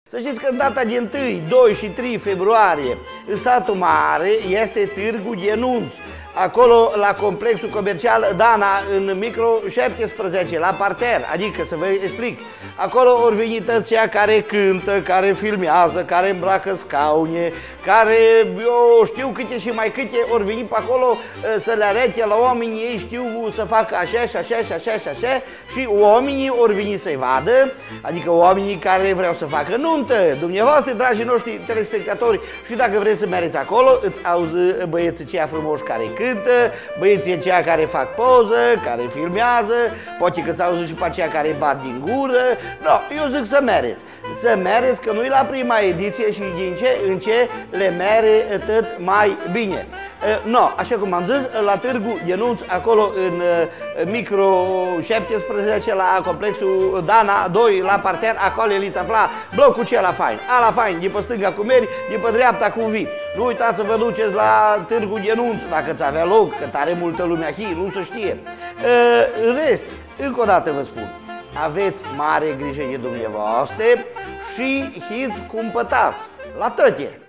Să știți că în data de 1, 2 și 3 februarie în satul Mare este Târgu de Nunți. Acolo la complexul comercial Dana, în micro 17, la parter, adică să vă explic. Acolo ori veni toți cei care cântă, care filmează, care îmbracă scaune, care, eu știu câte și mai câte, ori veni pe acolo să le arete la oameni, ei știu să facă așa și așa și așa și așa și oamenii ori veni să-i vadă, adică oamenii care vreau să facă nuntă. Dumneavoastră, dragii noștri telespectatori, și dacă vreți să mergeți acolo, îți auzi băieții ceia frumoși care cântă, băieții aceia care fac poză, care filmează, poate că îți auzi și pe aceia care bat din gură. No, eu zic să mereți. Să mereți, că nu-i la prima ediție și din ce în ce le mere tot mai bine. No, așa cum am zis, la Târgu de Nunți, acolo în micro 17, la complexul Dana 2, la parter, acolo el îți afla blocul cela fain. Ala fain, de pe stânga cu meri, de pe dreapta cu vii. Nu uitați să vă duceți la Târgu de Nunți, dacă ți avea loc, că tare multă lume aici, nu se știe. În rest, încă o dată vă spun, aveți mare grijă de dumneavoastră și hiți cumpătați la tătie.